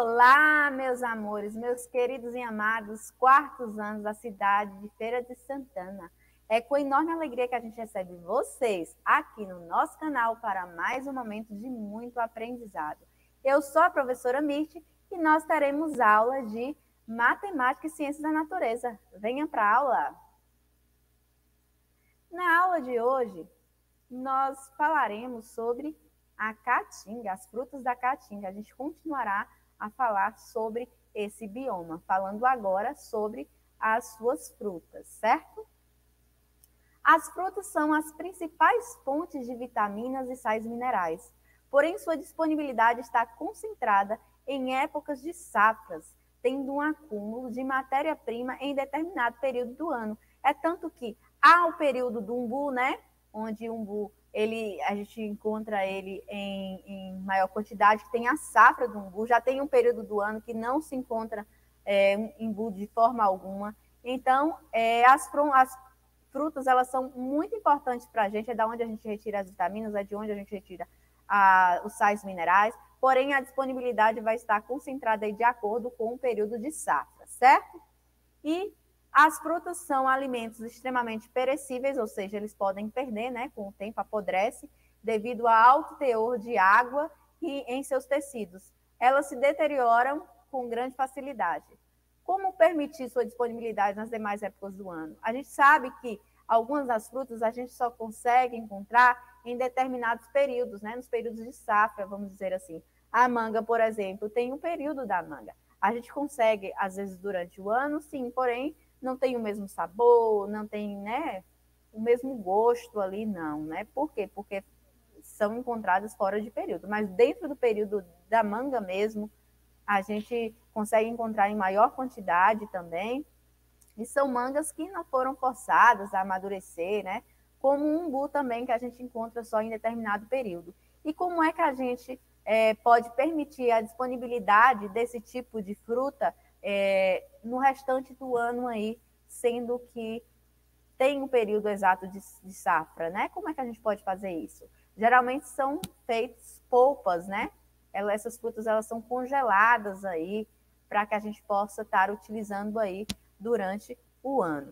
Olá, meus amores, meus queridos e amados quartos anos da cidade de Feira de Santana. É com enorme alegria que a gente recebe vocês aqui no nosso canal para mais um momento de muito aprendizado. Eu sou a professora Mirth e nós teremos aula de Matemática e Ciências da Natureza. Venha para a aula! Na aula de hoje, nós falaremos sobre a caatinga, as frutas da caatinga. A gente continuará a falar sobre esse bioma, falando agora sobre as suas frutas, certo? As frutas são as principais fontes de vitaminas e sais minerais, porém sua disponibilidade está concentrada em épocas de safras, tendo um acúmulo de matéria-prima em determinado período do ano. É tanto que há o período do umbu, né? Onde o umbu a gente encontra ele em maior quantidade, que tem a safra do umbu, já tem um período do ano que não se encontra umbu de forma alguma. Então, as frutas, elas são muito importantes para a gente, é da onde a gente retira as vitaminas, é de onde a gente retira os sais minerais, porém a disponibilidade vai estar concentrada aí de acordo com o período de safra, certo? E as frutas são alimentos extremamente perecíveis, ou seja, eles podem perder, né, com o tempo, apodrece, devido ao alto teor de água e em seus tecidos. Elas se deterioram com grande facilidade. Como permitir sua disponibilidade nas demais épocas do ano? A gente sabe que algumas das frutas a gente só consegue encontrar em determinados períodos, né, nos períodos de safra, vamos dizer assim. A manga, por exemplo, tem um período da manga. A gente consegue, às vezes, durante o ano, sim, porém, não tem o mesmo sabor, não tem, né, o mesmo gosto ali, não, né? Por quê? Porque são encontradas fora de período. Mas dentro do período da manga mesmo, a gente consegue encontrar em maior quantidade também. E são mangas que não foram forçadas a amadurecer, né? Como o umbu também, que a gente encontra só em determinado período. E como é que a gente pode permitir a disponibilidade desse tipo de fruta no restante do ano aí, sendo que tem um período exato de safra, né? Como é que a gente pode fazer isso? Geralmente são feitas polpas, né? Essas frutas, elas são congeladas aí para que a gente possa estar utilizando aí durante o ano.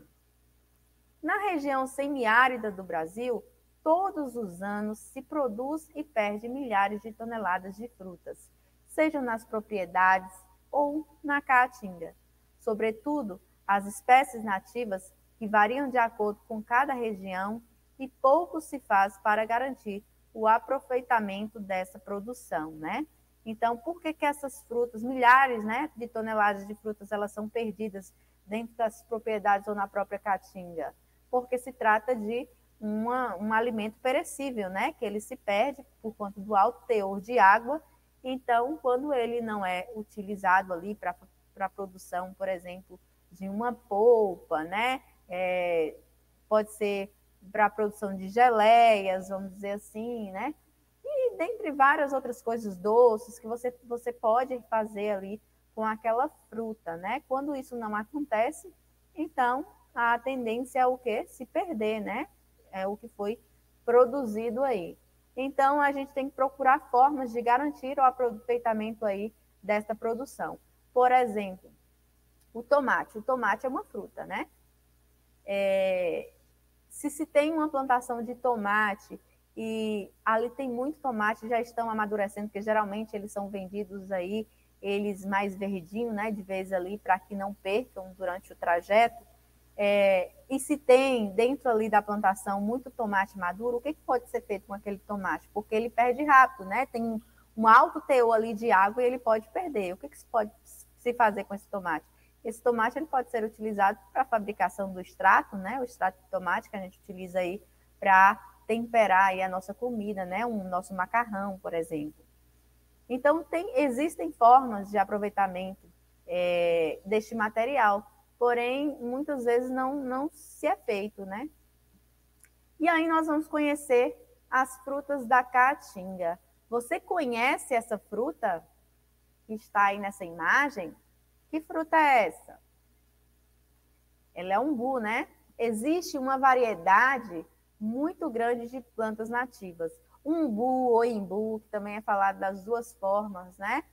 Na região semiárida do Brasil, todos os anos se produz e perde milhares de toneladas de frutas, sejam nas propriedades ou na caatinga. Sobretudo, as espécies nativas que variam de acordo com cada região e pouco se faz para garantir o aproveitamento dessa produção, né? Então, por que essas frutas, milhares, né, de toneladas de frutas, elas são perdidas dentro das propriedades ou na própria caatinga? Porque se trata de um alimento perecível, né? Que ele se perde por conta do alto teor de água. Então, quando ele não é utilizado ali para a produção, por exemplo, de uma polpa, né? Pode ser para a produção de geleias, vamos dizer assim, né? E dentre várias outras coisas doces que você pode fazer ali com aquela fruta, né? Quando isso não acontece, então a tendência é o quê? Se perder, né? É o que foi produzido aí. Então, a gente tem que procurar formas de garantir o aproveitamento aí desta produção. Por exemplo, o tomate. O tomate é uma fruta, né? Se tem uma plantação de tomate e ali tem muito tomate, já estão amadurecendo, porque geralmente eles são vendidos aí, eles mais verdinhos, né? De vez ali, para que não percam durante o trajeto. E se tem dentro ali da plantação muito tomate maduro, o que pode ser feito com aquele tomate? Porque ele perde rápido, né? Tem um alto teor ali de água e ele pode perder. O que se pode se fazer com esse tomate? Esse tomate ele pode ser utilizado para a fabricação do extrato, né? O extrato de tomate que a gente utiliza aí para temperar aí a nossa comida, né? O nosso macarrão, por exemplo. Então, existem formas de aproveitamento deste material, porém, muitas vezes não se é feito, né? E aí nós vamos conhecer as frutas da caatinga. Você conhece essa fruta que está aí nessa imagem? Que fruta é essa? Ela é umbu, né? Existe uma variedade muito grande de plantas nativas. Umbu ou imbu, que também é falado das duas formas, né?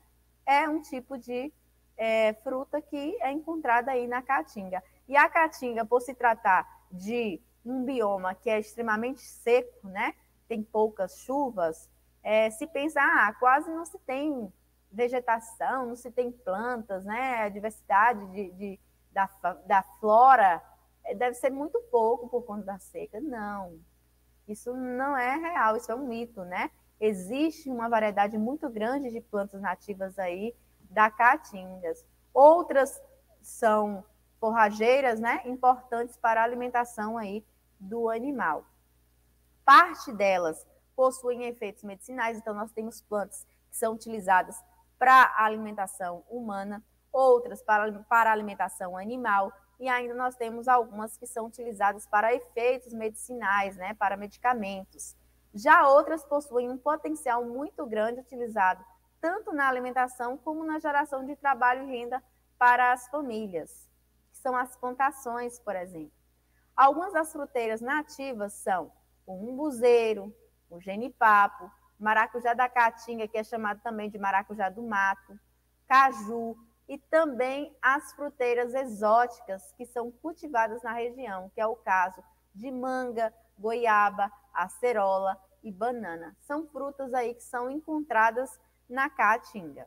é um tipo de fruta que é encontrada aí na caatinga. E a caatinga, por se tratar de um bioma que é extremamente seco, né? Tem poucas chuvas, se pensa, quase não se tem vegetação, não se tem plantas, né? A diversidade da flora deve ser muito pouco por conta da seca. Não, isso não é real, isso é um mito, né? Existe uma variedade muito grande de plantas nativas aí da caatingas. Outras são forrageiras, né? Importantes para a alimentação aí do animal. Parte delas possuem efeitos medicinais, então nós temos plantas que são utilizadas para a alimentação humana, outras para a alimentação animal, e ainda nós temos algumas que são utilizadas para efeitos medicinais, né, para medicamentos. Já outras possuem um potencial muito grande utilizado tanto na alimentação como na geração de trabalho e renda para as famílias, que são as plantações, por exemplo. Algumas das fruteiras nativas são o umbuzeiro, o genipapo, maracujá da caatinga, que é chamado também de maracujá do mato, caju e também as fruteiras exóticas que são cultivadas na região, que é o caso de manga, goiaba, acerola e banana. São frutas aí que são encontradas na caatinga.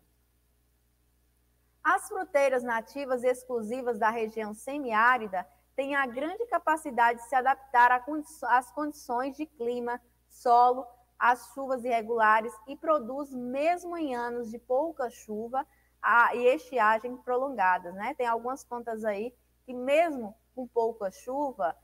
As fruteiras nativas e exclusivas da região semiárida têm a grande capacidade de se adaptar às condições de clima, solo, às chuvas irregulares e produz, mesmo em anos de pouca chuva e estiagem prolongadas, né? Tem algumas plantas aí que, mesmo com pouca chuva,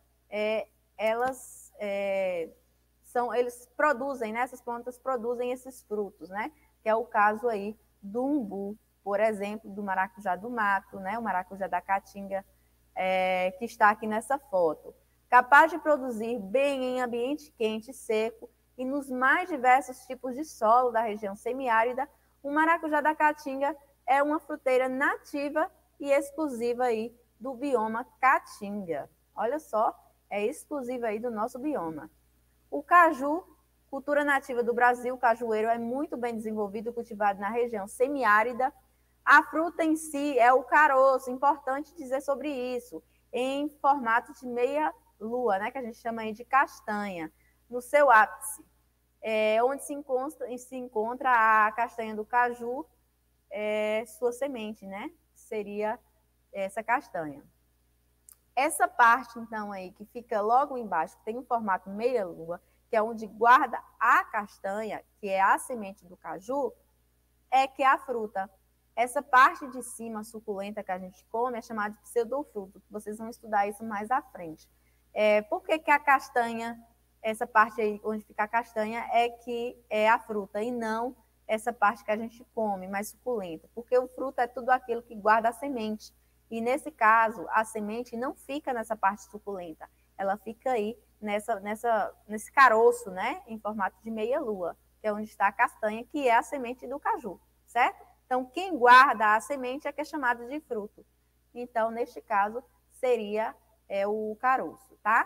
eles produzem, né? Essas plantas produzem esses frutos, né? Que é o caso aí do umbu, por exemplo, do maracujá do mato, né? O maracujá da caatinga, que está aqui nessa foto. Capaz de produzir bem em ambiente quente e seco e nos mais diversos tipos de solo da região semiárida, o maracujá da caatinga é uma fruteira nativa e exclusiva aí do bioma caatinga. Olha só, é exclusiva aí do nosso bioma. O caju, cultura nativa do Brasil, o cajueiro é muito bem desenvolvido e cultivado na região semiárida. A fruta em si é o caroço, importante dizer sobre isso, em formato de meia lua, né, que a gente chama aí de castanha, no seu ápice, onde se encontra a castanha do caju, sua semente, né, seria essa castanha. Essa parte, então, aí, que fica logo embaixo, que tem um formato meia lua, que é onde guarda a castanha, que é a semente do caju, que é a fruta. Essa parte de cima, suculenta, que a gente come, é chamada de pseudofruto. Vocês vão estudar isso mais à frente. Por que a castanha, essa parte aí onde fica a castanha, que é a fruta, e não essa parte que a gente come, mais suculenta? Porque o fruto é tudo aquilo que guarda a semente. E, nesse caso, a semente não fica nessa parte suculenta. Ela fica aí nesse caroço, né, em formato de meia-lua, que é onde está a castanha, que é a semente do caju, certo? Então, quem guarda a semente é que é chamado de fruto. Então, neste caso, seria o caroço, tá?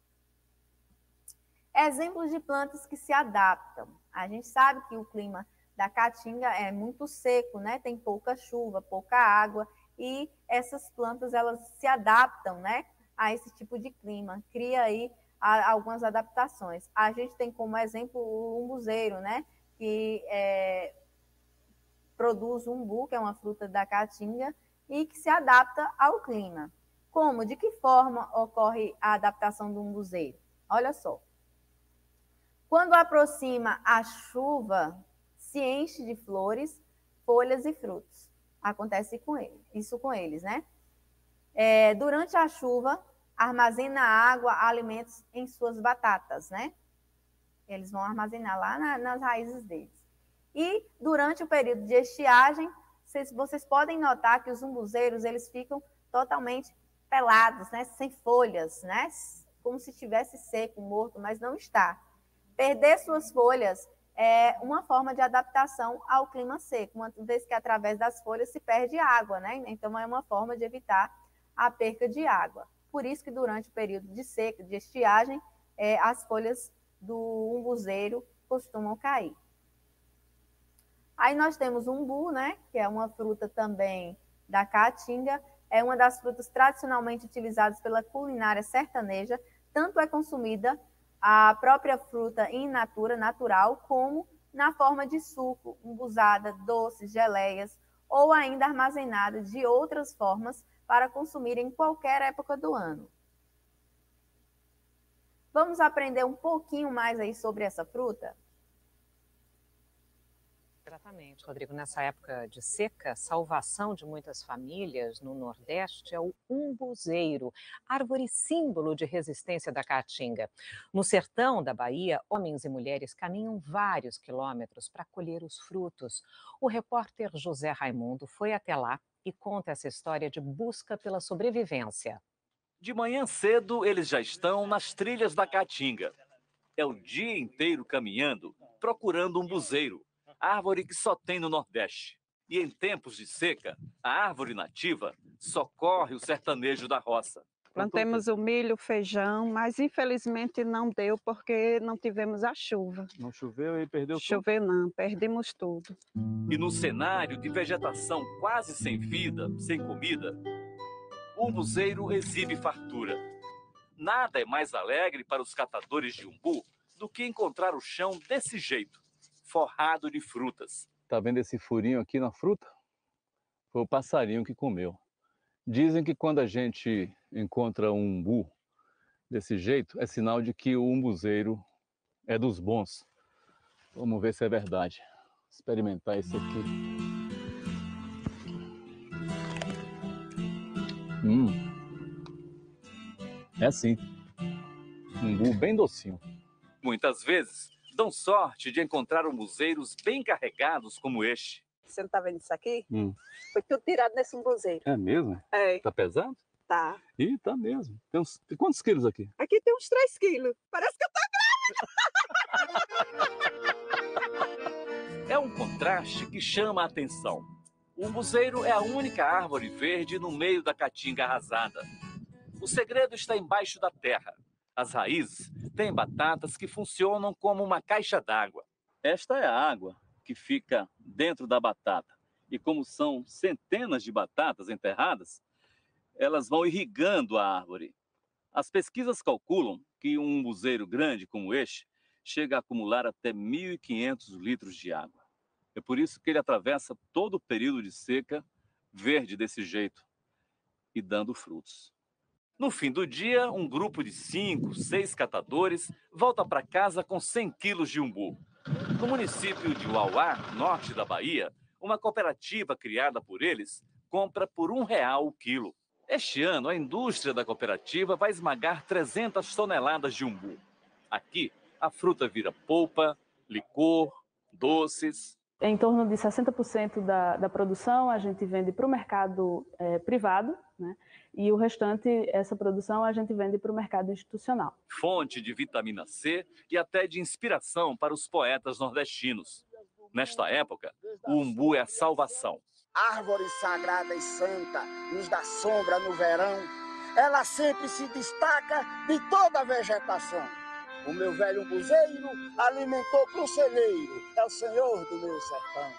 Exemplos de plantas que se adaptam. A gente sabe que o clima da caatinga é muito seco, né? Tem pouca chuva, pouca água, e essas plantas, elas se adaptam, né, a esse tipo de clima. Cria aí algumas adaptações. A gente tem como exemplo o umbuzeiro, né, que produz umbu, que é uma fruta da caatinga, e que se adapta ao clima. Como? De que forma ocorre a adaptação do umbuzeiro? Olha só. Quando aproxima a chuva, se enche de flores, folhas e frutos. Acontece isso com eles, né? Durante a chuva, armazena água, alimentos em suas batatas, né? Eles vão armazenar lá nas raízes deles. E durante o período de estiagem, vocês podem notar que os umbuzeiros, eles ficam totalmente pelados, né? Sem folhas, né? Como se estivesse seco, morto, mas não está. Perder suas folhas é uma forma de adaptação ao clima seco, uma vez que através das folhas se perde água, né? Então é uma forma de evitar a perca de água. Por isso que durante o período de seca, de estiagem, as folhas do umbuzeiro costumam cair. Aí nós temos o umbu, né, que é uma fruta também da caatinga, é uma das frutas tradicionalmente utilizadas pela culinária sertaneja, tanto é consumida a própria fruta in natura, natural, como na forma de suco, umbuzada, doces, geleias, ou ainda armazenada de outras formas para consumir em qualquer época do ano. Vamos aprender um pouquinho mais aí sobre essa fruta? Exatamente, Rodrigo. Nessa época de seca, a salvação de muitas famílias no Nordeste é o umbuzeiro, árvore símbolo de resistência da caatinga. No sertão da Bahia, homens e mulheres caminham vários quilômetros para colher os frutos. O repórter José Raimundo foi até lá e conta essa história de busca pela sobrevivência. De manhã cedo, eles já estão nas trilhas da Caatinga. É o dia inteiro caminhando, procurando um buzeiro, árvore que só tem no Nordeste. E em tempos de seca, a árvore nativa socorre o sertanejo da roça. Plantemos o milho, o feijão, mas infelizmente não deu porque não tivemos a chuva. Não choveu e perdeu tudo? Choveu não, perdemos tudo. E no cenário de vegetação quase sem vida, sem comida, o umbuzeiro exibe fartura. Nada é mais alegre para os catadores de umbu do que encontrar o chão desse jeito, forrado de frutas. Tá vendo esse furinho aqui na fruta? Foi o passarinho que comeu. Dizem que quando a gente encontra um umbu desse jeito, é sinal de que o umbuzeiro é dos bons. Vamos ver se é verdade. Experimentar esse aqui. É sim. Umbu bem docinho. Muitas vezes dão sorte de encontrar umbuzeiros bem carregados como este. Você não tá vendo isso aqui? Foi tudo tirado nesse umbuzeiro. É mesmo? É. Tá pesado? Tá. Ih, tá mesmo. Tem quantos quilos aqui? Aqui tem uns 3 quilos. Parece que eu tô... É um contraste que chama a atenção. O umbuzeiro é a única árvore verde no meio da caatinga arrasada. O segredo está embaixo da terra. As raízes têm batatas que funcionam como uma caixa d'água. Esta é a água que fica dentro da batata. E como são centenas de batatas enterradas, elas vão irrigando a árvore. As pesquisas calculam que um umbuzeiro grande como este chega a acumular até 1.500 litros de água. É por isso que ele atravessa todo o período de seca, verde desse jeito, e dando frutos. No fim do dia, um grupo de 5, 6 catadores volta para casa com 100 quilos de umbu. No município de Uauá, norte da Bahia, uma cooperativa criada por eles compra por R$1 o quilo. Este ano, a indústria da cooperativa vai esmagar 300 toneladas de umbu. Aqui, a fruta vira polpa, licor, doces. Em torno de 60% da produção a gente vende para o mercado privado, né? E o restante, essa produção, a gente vende para o mercado institucional. Fonte de vitamina C e até de inspiração para os poetas nordestinos. Nesta época, o umbu é a salvação. Árvore sagrada e santa, nos dá sombra no verão, ela sempre se destaca de toda a vegetação. O meu velho umbuzeiro alimentou pro celeiro, é o senhor do meu sertão.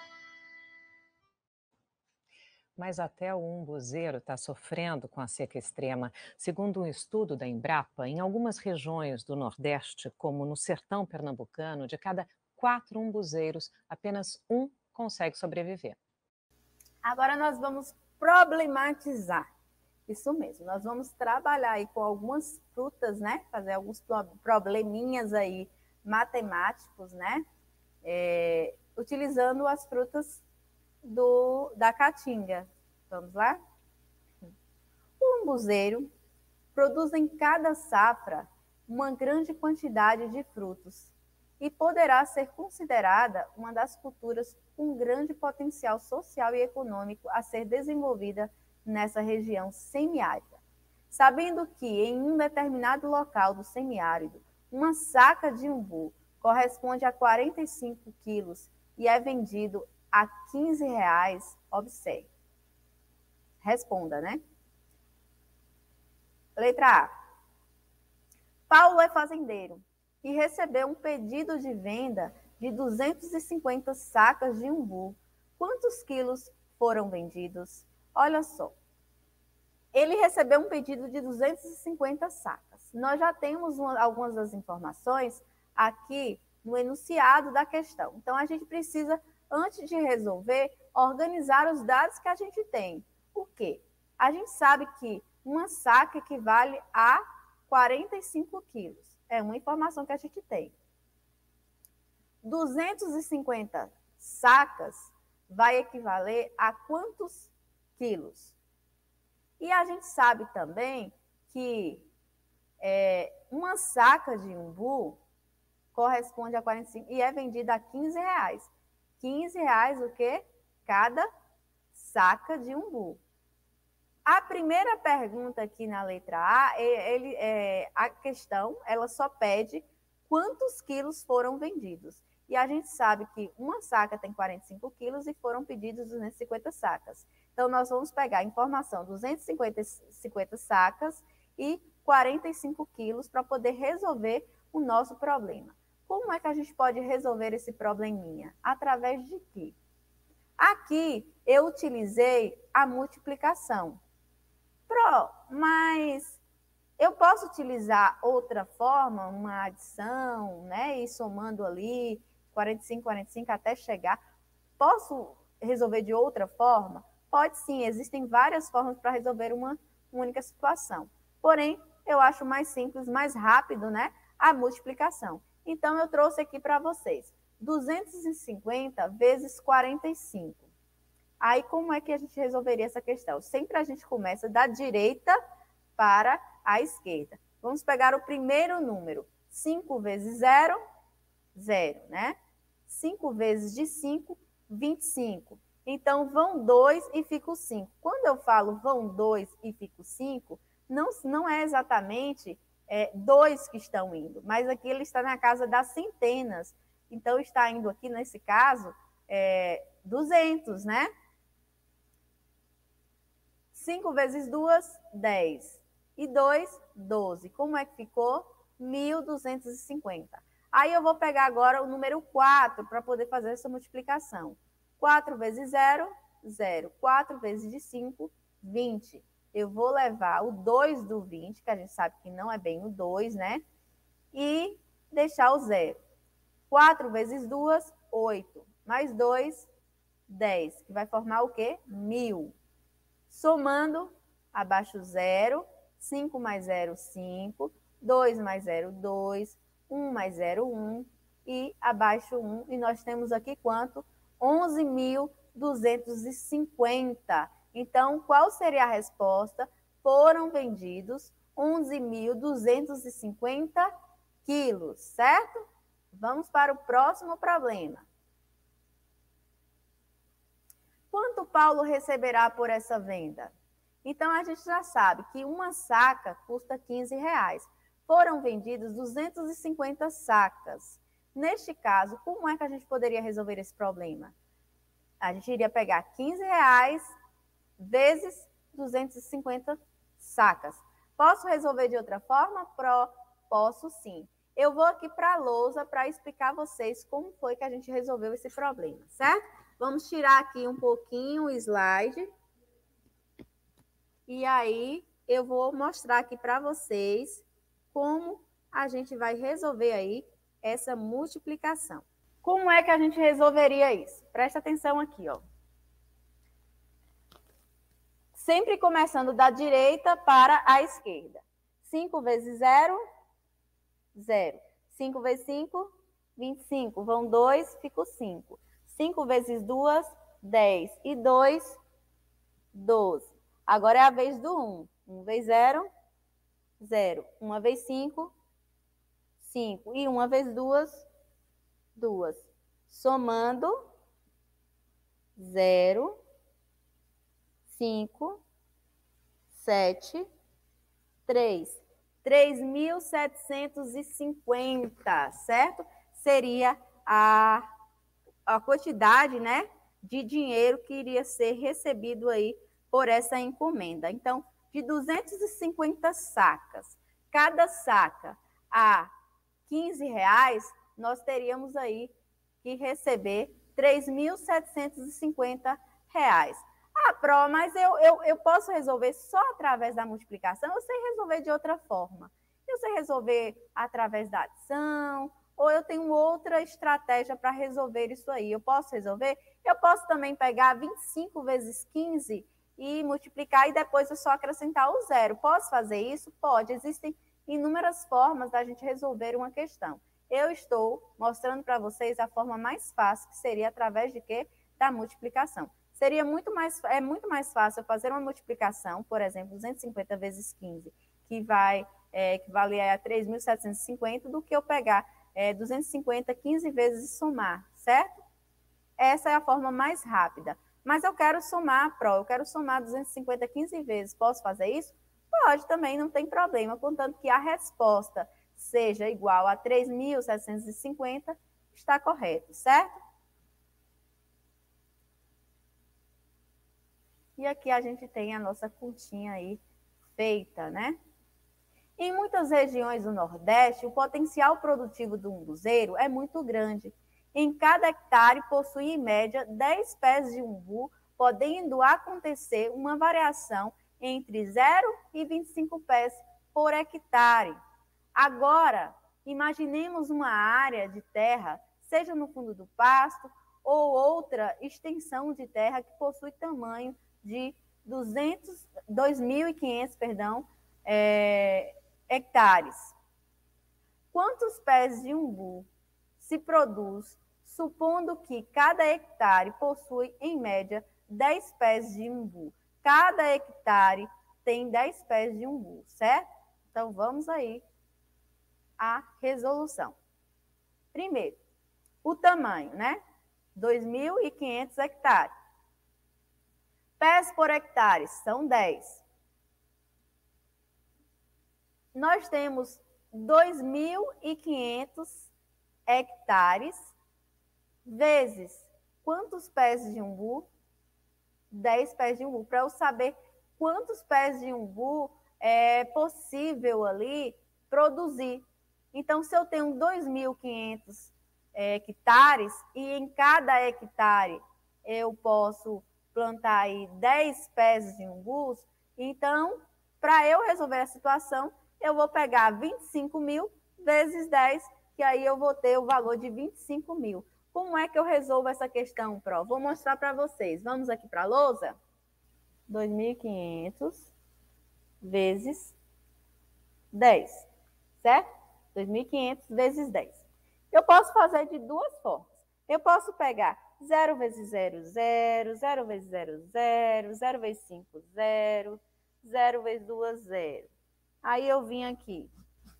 Mas até o umbuzeiro está sofrendo com a seca extrema. Segundo um estudo da Embrapa, em algumas regiões do Nordeste, como no sertão pernambucano, de cada 4 umbuzeiros, apenas um consegue sobreviver. Agora nós vamos problematizar. Isso mesmo, nós vamos trabalhar aí com algumas frutas, né? Fazer alguns probleminhas aí matemáticos, né? Utilizando as frutas da caatinga. Vamos lá? O umbuzeiro produz em cada safra uma grande quantidade de frutos e poderá ser considerada uma das culturas com grande potencial social e econômico a ser desenvolvida nessa região semiárida. Sabendo que em um determinado local do semiárido, uma saca de umbu corresponde a 45 quilos e é vendido a R$15, observe. Responda, né? Letra A. Paulo é fazendeiro e recebeu um pedido de venda de 250 sacas de umbu, quantos quilos foram vendidos? Olha só. Ele recebeu um pedido de 250 sacas. Nós já temos algumas das informações aqui no enunciado da questão. Então, a gente precisa, antes de resolver, organizar os dados que a gente tem. Por quê? A gente sabe que uma saca equivale a 45 quilos. É uma informação que a gente tem. 250 sacas vai equivaler a quantos quilos? E a gente sabe também que uma saca de umbu corresponde a 45 e é vendida a R$15. R$15 o quê? Cada saca de umbu. A primeira pergunta aqui na letra A, a questão, ela só pede quantos quilos foram vendidos. E a gente sabe que uma saca tem 45 quilos e foram pedidos 250 sacas. Então, nós vamos pegar a informação 250 sacas e 45 quilos para poder resolver o nosso problema. Como é que a gente pode resolver esse probleminha? Através de quê? Aqui, eu utilizei a multiplicação. Mas eu posso utilizar outra forma, uma adição, né? E somando ali 45, 45 até chegar. Posso resolver de outra forma? Pode sim, existem várias formas para resolver uma única situação. Porém, eu acho mais simples, mais rápido, né? A multiplicação. Então, eu trouxe aqui para vocês 250 vezes 45. Aí, como é que a gente resolveria essa questão? Sempre a gente começa da direita para a esquerda. Vamos pegar o primeiro número. 5 vezes 0, 0, né? 5 vezes de 5, 25. Então, vão 2 e fica o 5. Quando eu falo vão 2 e fica o 5, não é exatamente 2 que estão indo, mas aqui ele está na casa das centenas. Então, está indo aqui, nesse caso, 200, né? 5 vezes 2, 10. E 2, 12. Como é que ficou? 1.250. Aí eu vou pegar agora o número 4 para poder fazer essa multiplicação. 4 vezes 0, 0. 4 vezes de 5, 20. Eu vou levar o 2 do 20, que a gente sabe que não é bem o 2, né? E deixar o 0. 4 vezes 2, 8. Mais 2, 10. Que vai formar o quê? 1.000. Somando, abaixo 0, 5 mais 0, 5, 2 mais 0, 2, 1 mais 0, 1 e abaixo 1. E nós temos aqui quanto? 11.250. Então, qual seria a resposta? Foram vendidos 11.250 quilos, certo? Vamos para o próximo problema. Quanto Paulo receberá por essa venda? Então, a gente já sabe que uma saca custa R$15. Foram vendidas 250 sacas. Neste caso, como é que a gente poderia resolver esse problema? A gente iria pegar R$15 vezes 250 sacas. Posso resolver de outra forma? Posso sim. Eu vou aqui para a lousa para explicar a vocês como foi que a gente resolveu esse problema, certo? Vamos tirar aqui um pouquinho o slide. E aí, eu vou mostrar aqui para vocês como a gente vai resolver aí essa multiplicação. Como é que a gente resolveria isso? Presta atenção aqui, ó. Sempre começando da direita para a esquerda. 5 vezes 0, 0. 5 vezes 5, 25. Vão 2, fica o 5. 5 vezes 2, 10. E 2, 12. Agora é a vez do 1. 1 vezes 0, 0. 1 vezes 5, 5. E 1 vezes 2, 2. Somando, 0, 5, 7, 3. 3.750, certo? Seria a quantidade, né, de dinheiro que iria ser recebido aí por essa encomenda. Então, de 250 sacas, cada saca a R$15, nós teríamos aí que receber R$ 3.750. Ah, Pro, mas eu posso resolver só através da multiplicação? Eu sei resolver de outra forma. Eu sei resolver através da adição, ou eu tenho outra estratégia para resolver isso aí. Eu posso resolver? Eu posso também pegar 25 vezes 15 e multiplicar e depois eu só acrescentar o zero. Posso fazer isso? Pode. Existem inúmeras formas da gente resolver uma questão. Eu estou mostrando para vocês a forma mais fácil, que seria através de quê? Da multiplicação. Seria muito mais fácil eu fazer uma multiplicação, por exemplo, 250 vezes 15, que vai equivaler a 3.750, do que eu pegar 250, 15 vezes e somar, certo? Essa é a forma mais rápida. Mas eu quero somar, Pro, eu quero somar 250, 15 vezes. Posso fazer isso? Pode também, não tem problema, contanto que a resposta seja igual a 3.750, está correto, certo? E aqui a gente tem a nossa continha aí feita, né? Em muitas regiões do Nordeste, o potencial produtivo do umbuzeiro é muito grande. Em cada hectare possui, em média, 10 pés de umbu, podendo acontecer uma variação entre 0 e 25 pés por hectare. Agora, imaginemos uma área de terra, seja no fundo do pasto ou outra extensão de terra que possui tamanho de 2.500 hectares. Quantos pés de umbu se produz, supondo que cada hectare possui, em média, 10 pés de umbu? Cada hectare tem 10 pés de umbu, certo? Então, vamos aí à resolução. Primeiro, o tamanho, né? 2.500 hectares. Pés por hectare são 10. Nós temos 2.500 hectares vezes quantos pés de umbu? 10 pés de umbu. Para eu saber quantos pés de umbu é possível ali produzir. Então, se eu tenho 2.500 hectares e em cada hectare eu posso plantar aí 10 pés de umbus, então, para eu resolver a situação, eu vou pegar 25.000 vezes 10, que aí eu vou ter o valor de 25.000. Como é que eu resolvo essa questão, Pro? Vou mostrar para vocês. Vamos aqui para a lousa. 2.500 vezes 10, certo? 2.500 vezes 10. Eu posso fazer de duas formas. Eu posso pegar 0 vezes 0, 0, 0 vezes 0, 0, 0 vezes 5, 0, 0 vezes 2, 0. Aí eu vim aqui.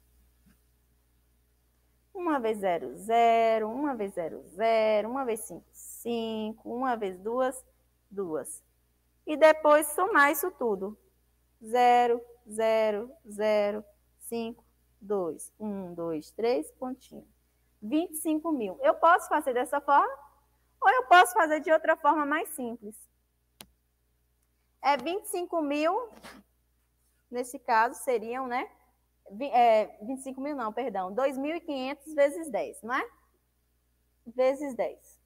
1 vezes 0, 0, 1 vezes 0, 0, 1 vezes 5, 5, 1 vezes 2, 2. E depois somar isso tudo. 0, 0, 0, 5, 2, 1, 2, 3, pontinho. 25.000. Eu posso fazer dessa forma ou eu posso fazer de outra forma mais simples. 25.000, nesse caso, seriam, né? 25.000 não, perdão. 2.500 vezes 10, não é? Vezes 10.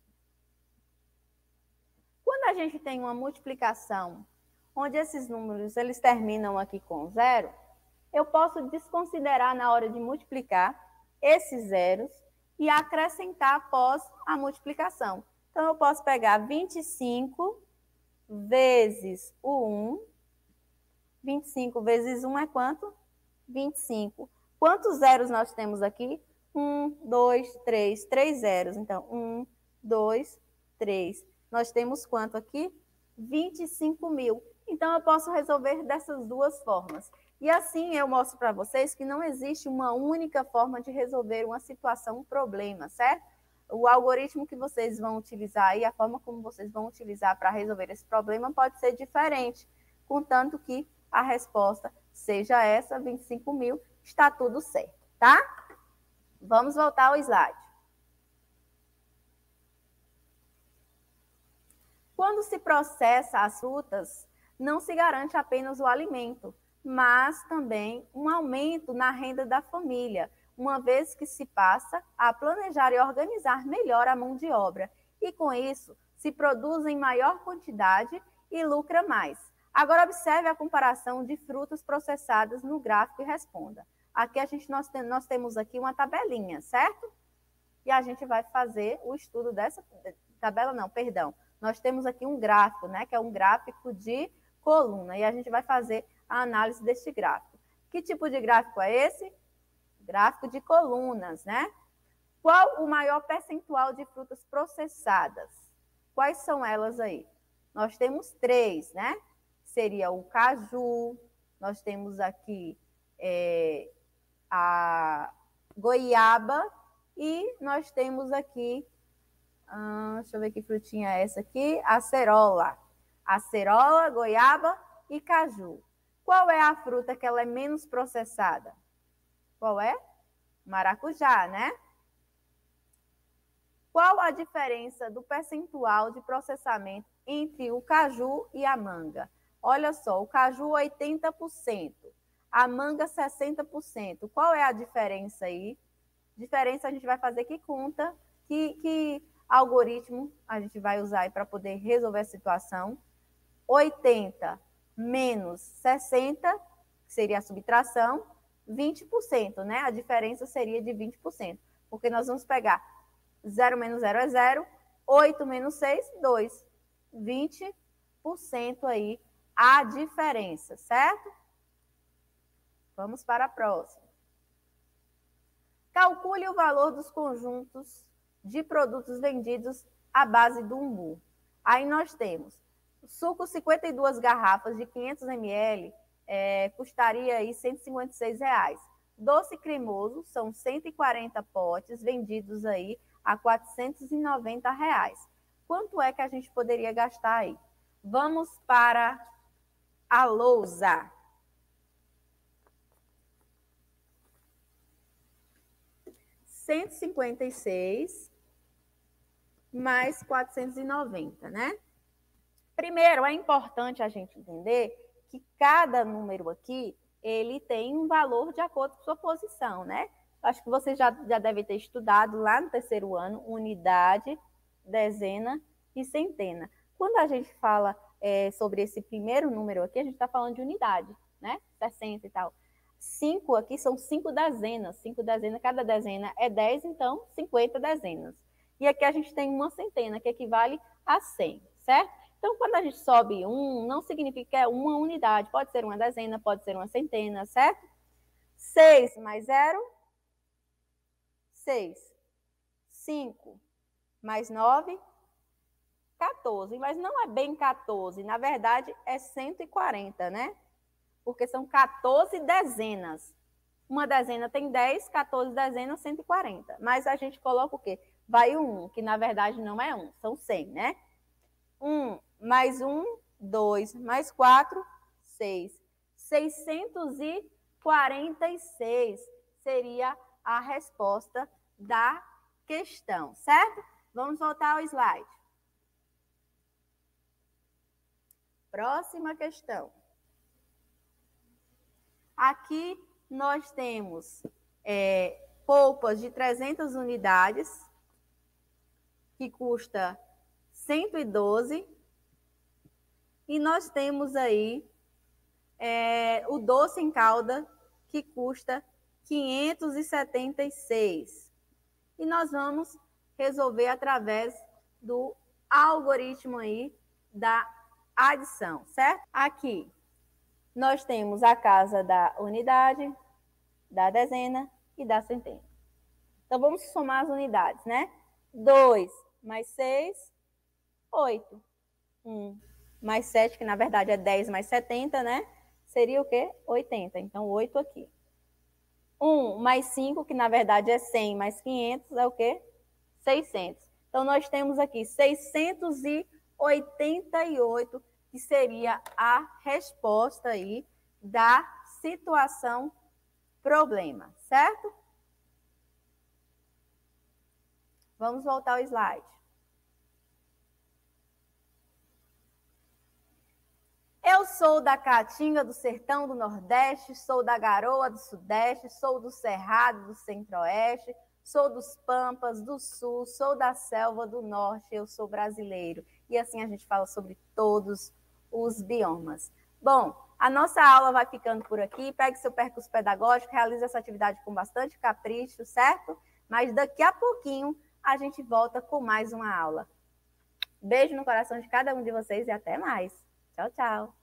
Quando a gente tem uma multiplicação onde esses números eles terminam aqui com 0, eu posso desconsiderar na hora de multiplicar esses zeros e acrescentar após a multiplicação. Então, eu posso pegar 25 vezes o 1. 25 vezes 1 é quanto? 25. Quantos zeros nós temos aqui? 1, 2, 3, 3 zeros. Então, 1, 2, 3. Nós temos quanto aqui? 25.000. Então, eu posso resolver dessas duas formas. E assim eu mostro para vocês que não existe uma única forma de resolver uma situação, um problema, certo? O algoritmo que vocês vão utilizar e a forma como vocês vão utilizar para resolver esse problema pode ser diferente, contanto que a resposta seja essa, 25.000, está tudo certo, tá? Vamos voltar ao slide. Quando se processa as frutas, não se garante apenas o alimento, mas também um aumento na renda da família. uma vez que se passa a planejar e organizar melhor a mão de obra. E com isso, se produz em maior quantidade e lucra mais. Agora observe a comparação de frutas processadas no gráfico e responda. Aqui nós temos aqui uma tabelinha, certo? E a gente vai fazer o estudo dessa tabela, não, perdão. Nós temos aqui um gráfico, né, que é um gráfico de coluna, e a gente vai fazer a análise deste gráfico. Que tipo de gráfico é esse? Gráfico de colunas, né? Qual o maior percentual de frutas processadas? Quais são elas aí? Nós temos 3, né? Seria o caju, nós temos aqui a goiaba e nós temos aqui, deixa eu ver que frutinha é essa aqui, acerola. Acerola, goiaba e caju. Qual é a fruta que ela é menos processada? Qual é? Maracujá, né? Qual a diferença do percentual de processamento entre o caju e a manga? Olha só, o caju 80%, a manga 60%. Qual é a diferença aí? Diferença a gente vai fazer que conta, que algoritmo a gente vai usar aí para poder resolver a situação. 80 menos 60, que seria a subtração, 20%, né? A diferença seria de 20%, porque nós vamos pegar 0 menos 0 é 0, 8 menos 6, 2. 20% aí a diferença, certo? Vamos para a próxima. Calcule o valor dos conjuntos de produtos vendidos à base do umbu. Aí nós temos suco 52 garrafas de 500 ml, custaria aí R$ 156. Doce cremoso são 140 potes vendidos aí a R$ 490. Quanto é que a gente poderia gastar aí? Vamos para a lousa. R$ 156 mais 490, né? Primeiro, é importante a gente entender que cada número aqui, ele tem um valor de acordo com sua posição, né? Acho que você já deve ter estudado lá no terceiro ano, unidade, dezena e centena. Quando a gente fala sobre esse primeiro número aqui, a gente está falando de unidade, né? 60 e tal. 5 aqui são 5 dezenas. 5 dezenas, cada dezena é 10, então 50 dezenas. E aqui a gente tem uma centena, que equivale a 100, certo? Então, quando a gente sobe 1, não significa que é uma unidade. Pode ser uma dezena, pode ser uma centena, certo? 6 mais 0, 6. 5 mais 9, 14. Mas não é bem 14, na verdade é 140, né? Porque são 14 dezenas. Uma dezena tem 10, 14 dezenas, 140. Mas a gente coloca o quê? Vai o 1, que na verdade não é 1, são 100, né? 1 mais 1, 2 mais 4, 6. 646 seria a resposta da questão, certo? Vamos voltar ao slide. Próxima questão. Aqui nós temos polpas de 300 unidades, que custa 112. E nós temos aí o doce em calda, que custa 576. E nós vamos resolver através do algoritmo aí da adição, certo? Aqui nós temos a casa da unidade, da dezena e da centena. Então, vamos somar as unidades, né? 2 mais 6, 8. 1 mais 7, que na verdade é 10 mais 70, né? Seria o quê? 80. Então, 8 aqui. 1 mais 5, que na verdade é 100 mais 500, é o quê? 600. Então, nós temos aqui 688, que seria a resposta aí da situação problema, certo? Vamos voltar ao slide. sou da Caatinga, do sertão do Nordeste, sou da Garoa do Sudeste, sou do Cerrado do Centro-Oeste, sou dos Pampas do Sul, sou da Selva do Norte, eu sou brasileiro. E assim a gente fala sobre todos os biomas. Bom, a nossa aula vai ficando por aqui. Pegue seu percurso pedagógico, realize essa atividade com bastante capricho, certo? Mas daqui a pouquinho a gente volta com mais uma aula. Beijo no coração de cada um de vocês e até mais. Tchau, tchau.